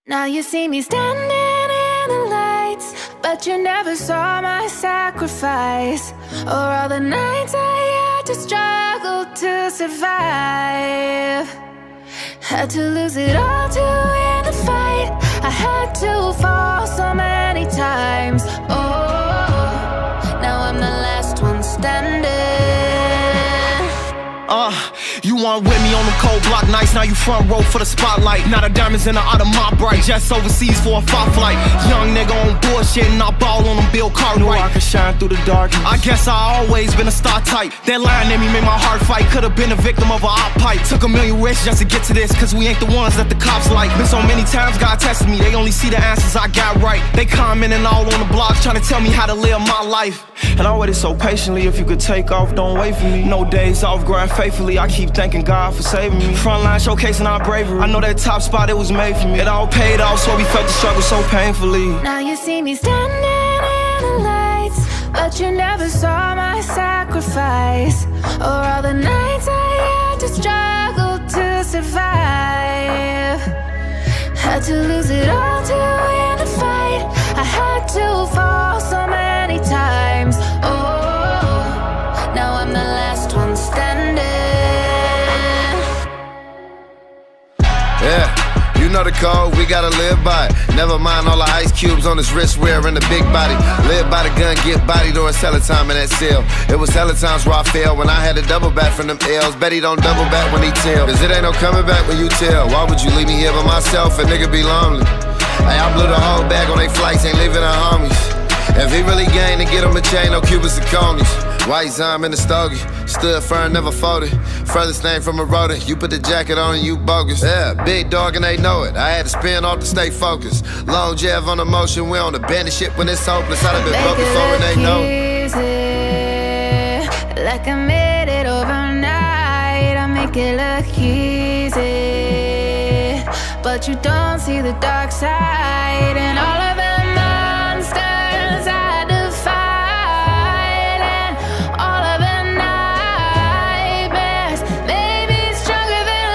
Now you see me standing in the lights, but you never saw my sacrifice, or all the nights I had to struggle to survive. Had to lose it all to win the fight. I had to fall so many times. Oh, now I'm the last one standing. You weren't with me on the cold block nights. Now you front row for the spotlight. Now the diamonds in the out of my bright. Just overseas for a fight flight. Young nigga on bullshit and I ball on them Bill Cartwright. Knew I could shine through the darkness. I guess I always been a star type. That line in me made my heart fight. Could've been a victim of a op pipe. Took a million risks just to get to this, cause we ain't the ones that the cops like. Been so many times God tested me. They only see the answers I got right. They commenting all on the blogs trying to tell me how to live my life. And I waited so patiently. If you could take off, don't wait for me. No days off, grind faithfully. I keep thanking God for saving me. Frontline showcasing our bravery. I know that top spot, it was made for me. It all paid off, so we felt the struggle so painfully. Now you see me standing in the lights, but you never saw my sacrifice, or all the nights I had to struggle to survive. Had to lose it all to win the fight. I had to fall so many times. Oh, now I'm the last one standing. Yeah, you know the code, we gotta live by it. Never mind all the ice cubes on his wrist wearing the big body. Live by the gun, get body during cellar time in that cell. It was hella times where I failed when I had to double back from them L's. Bet he don't double back when he tell, cause it ain't no coming back when you tell. Why would you leave me here by myself? A nigga be lonely. Hey, I blew the whole bag on they flights, ain't leaving our homies. If he really gained to get him a chain, no Cubans and conies. White Zime in the stogie, stood firm, never folded. Furthest thing from a rodent, you put the jacket on and you bogus. Yeah, big dog and they know it. I had to spin off to stay focused. Long Jeff on the motion, we on the bandit shit when it's hopeless. I'd have been broke before and they know it. Like I made it overnight, I make it look easy, but you don't see the dark side and all of the monsters I defied, and all of the nightmares made me stronger than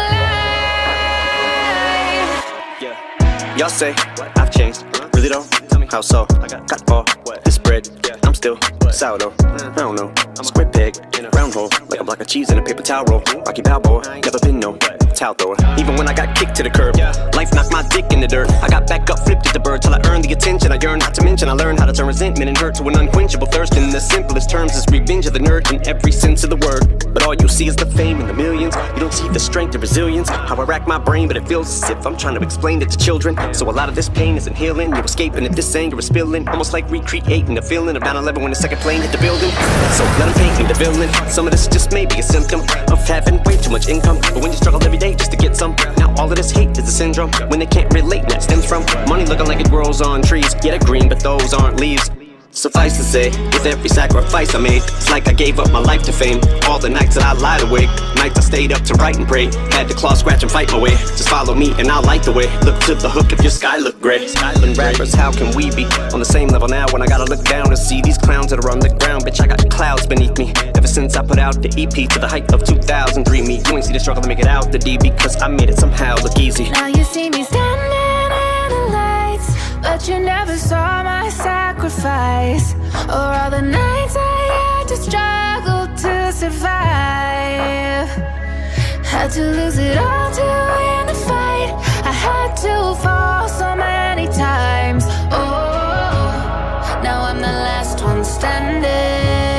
life. Yeah, y'all say I've changed, really though? Tell me how so? Got all this bread, I'm still sourdough. I don't know, square peg, round hole, like a block of cheese in a paper towel roll. Rocky Balboa, never been no towel thrower. Even when I got kicked to the curb, life knocked my dick in the dirt. I got back up, flipped at the bird till I earned the attention I yearned. Not to mention I learned how to turn resentment and hurt to an unquenchable thirst. In the simplest terms is revenge of the nerd in every sense of the word. But all you see is the fame and the millions. You don't see the strength and resilience. How I rack my brain, but it feels as if I'm trying to explain it to children. So a lot of this pain isn't healing. You're escaping if this anger is spilling. Almost like recreating the feeling of 9/11 when the second plane hit the building. So let them paint me the villain. Some of this just may be a symptom of having way too much income. But when you struggle every day just to get some, now all of this hate is a syndrome. When they can't relate, and that stems from money looking like it grows on trees. Yeah, they're green, but those aren't leaves. Suffice to say, with every sacrifice I made, it's like I gave up my life to fame. All the nights that I lied awake, nights I stayed up to write and pray. Had to claw, scratch, and fight my way. Just follow me and I'll light the way. Look to the hook if your sky look gray. Skyland rappers, how can we be on the same level now when I gotta look down and see these clowns that are on the ground? Bitch, I got clouds beneath me. Ever since I put out the EP to the height of 2003. Me, you ain't see the struggle to make it out the D, because I made it somehow look easy. Now you see me standing in the lights, but you never saw my sacrifice, or all the nights I had to struggle to survive. Had to lose it all to win the fight. I had to fall so many times. Oh, now I'm the last one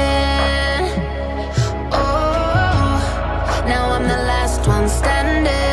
standing. Oh, now I'm the last one standing.